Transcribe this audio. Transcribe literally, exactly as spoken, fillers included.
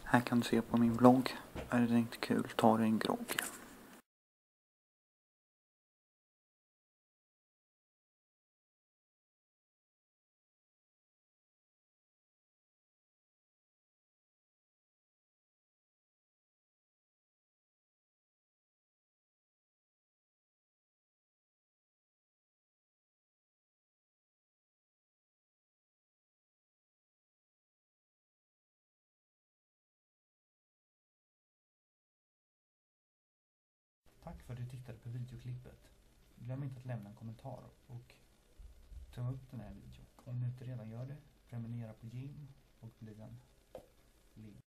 Här kan du se på min blogg. Är det inte kul, ta dig en grogg. Tack för att du tittade på videoklippet. Glöm inte att lämna en kommentar och tumma upp den här videon. Om du inte redan gör det, prenumerera på Jim och bli en